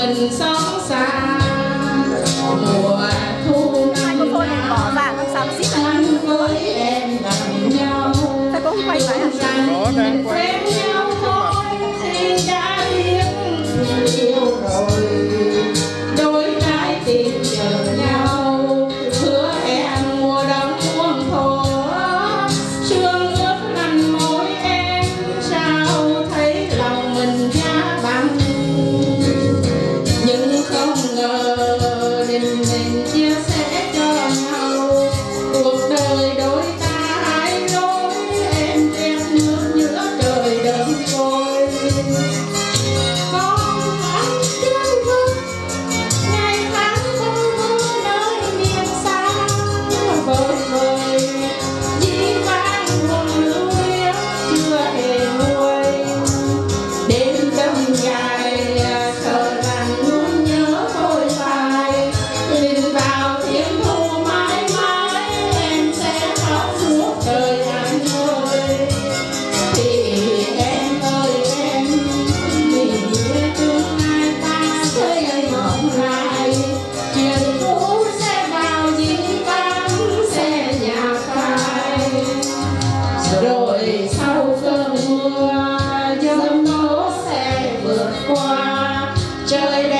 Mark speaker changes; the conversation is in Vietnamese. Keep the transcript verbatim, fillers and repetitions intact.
Speaker 1: mình sống xa mùa thu năm nào anh với em gần nhau mình quen nhau thôi thì đã biết yêu rồi đôi trái tim chờ nhau hứa hẹn mùa đông muôn thuở sương ướt lạnh môi em sao thấy lòng mình giá băng nhưng không ngờ định mình chia sẻ cho nhau cuộc đời đôi ta hai lối em ghét nước giữa trời đơn côi con anh chân vững ngày tháng không mưa nơi miền xa vời vời dĩ vãng buồn lưu luyến chưa hề nguôi đêm đông dài sợ rằng luôn nhớ thôi phai nhìn vào thiên thu mãi mãi em sẽ khóc suốt đời anh ơi thì em ơi em vì tương lai ta sẽ mộng lại chuyện cũ sẽ vào dĩ vãng sẽ nhạt phai rồi sau cơn mưa giông tố sẽ vượt qua trời